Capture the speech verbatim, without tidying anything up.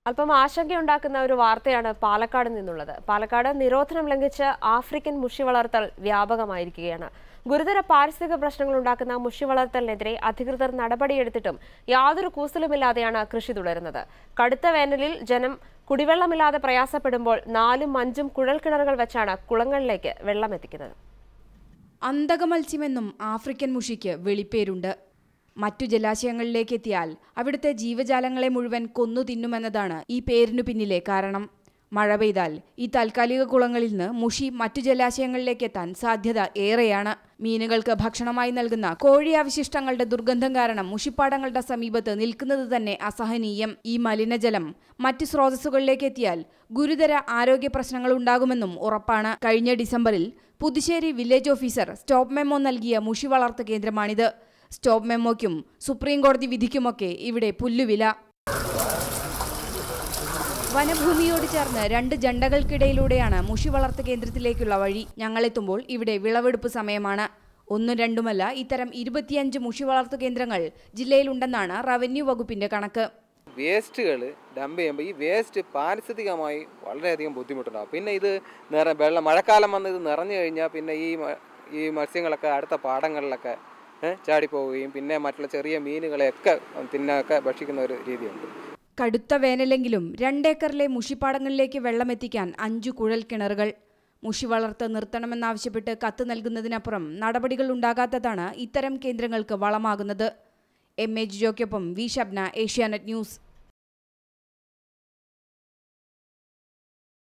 അല്പം ആശങ്കയുണ്ടാക്കുന്ന ഒരു വാർത്തയാണ് പാലക്കാട് നിന്നുള്ളത്. പാലക്കാട് നിരോധനം ലംഘിച്ച് ആഫ്രിക്കൻ മുഷി വളർത്തൽ വ്യാപകമായിരിക്കുകയാണ്. ഗുരുതര പാരിസ്ഥിതിക പ്രശ്നങ്ങൾ ഉണ്ടാക്കുന്ന മുഷി വളർത്തലിനെതിരെ അധികൃതർ നടപടിയെടുത്തിട്ടും യാതൊരു കൂസലുമില്ലാതെയാണ് കൃഷി തുടരുന്നത്. കടുത്ത വേനലിൽ ജനം കുടിവെള്ളമില്ലാതെ പ്രയാസപ്പെടുമ്പോൾ നാലും അഞ്ചും കുഴൽക്കിണറുകൾ വെച്ചാണ് കുളങ്ങളിലേക്ക് വെള്ളമെത്തിക്കുന്നത്. അന്തകമത്സ്യമെന്നും ആഫ്രിക്കൻ മുഷിക്ക് വെളിപ്പേരുണ്ട്. മറ്റു ജലാശയങ്ങളിലേക്ക് എത്തിയാൽ അവിടുത്തെ ജീവജാലങ്ങളെ മുഴുവൻ കൊന്നു തിന്നുമെന്നതാണ് ഈ പേരിനു പിന്നിലെ കാരണം. മഴ പെയ്താൽ ഈ താൽക്കാലിക കുളങ്ങളിൽ നിന്ന് മുഷി മറ്റു ജലാശയങ്ങളിലേക്ക് എത്താൻ സാധ്യത ഏറെയാണ്. മീനുകൾക്ക് ഭക്ഷണമായി നൽകുന്ന കോഴി അവശിഷ്ടങ്ങളുടെ ദുർഗന്ധം കാരണം മുഷിപ്പാടങ്ങളുടെ സമീപത്ത് നിൽക്കുന്നത് തന്നെ അസഹനീയം. ഈ മലിനജലം മറ്റു സ്രോതസ്സുകളിലേക്ക് എത്തിയാൽ ഗുരുതര ആരോഗ്യ പ്രശ്നങ്ങൾ ഉണ്ടാകുമെന്നും ഉറപ്പാണ്. കഴിഞ്ഞ ഡിസംബറിൽ Puthussery village officer stop memo നൽകിയ മുഷി വളർത്തു കേന്ദ്രമാണിത്. സ്റ്റോപ്പ് മെമ്മോയ്ക്കും സുപ്രീം കോടതി വിധിക്കുമൊക്കെ ഇവിടെ പുല്ലുവില. വനഭൂമിയോട് ചേർന്ന് രണ്ട് ജണ്ടകൾക്കിടയിലൂടെയാണ് മുഷി വളർത്തു കേന്ദ്രത്തിലേക്കുള്ള വഴി. ഞങ്ങളെത്തുമ്പോൾ ഇവിടെ വിളവെടുപ്പ് സമയമാണ്. ഒന്നും രണ്ടുമല്ല, ഇത്തരം ഇരുപത്തിയഞ്ച് മുഷി വളർത്തു കേന്ദ്രങ്ങൾ ജില്ലയിലുണ്ടെന്നാണ് റവന്യൂ വകുപ്പിന്റെ കണക്ക്. വേസ്റ്റുകൾ ഡംപ് ചെയ്യുമ്പോൾ ഈ വേസ്റ്റ് പാരിസ്ഥിതികമായി വളരെയധികം ബുദ്ധിമുട്ടുണ്ടാകും. പിന്നെ ഇത് നിറ വെള്ളം മഴക്കാലം വന്ന് ഇത് നിറഞ്ഞു കഴിഞ്ഞാൽ പിന്നെ ഈ ഈ മത്സ്യങ്ങളൊക്കെ അടുത്ത പാടങ്ങളിലൊക്കെ ചാടിപ്പോവുകയും പിന്നെ മറ്റുള്ള ചെറിയ മീനുകളെയൊക്കെ തിന്നൊക്കെ ഭക്ഷിക്കുന്ന ഒരു രീതിയുണ്ട്. കടുത്ത വേനലെങ്കിലും രണ്ടേക്കറിലെ മുഷിപ്പാടങ്ങളിലേക്ക് വെള്ളമെത്തിക്കാൻ അഞ്ചു കുഴൽ കിണറുകൾ. മുഷി വളർത്ത് നിർത്തണമെന്നാവശ്യപ്പെട്ട് കത്ത് നൽകുന്നതിനപ്പുറം നടപടികൾ ഉണ്ടാകാത്തതാണ് ഇത്തരം കേന്ദ്രങ്ങൾക്ക് വളമാകുന്നത്. എം എ ജിജോയ്ക്കൊപ്പം വി ഷബ്ന, ഏഷ്യാനെറ്റ് ന്യൂസ്.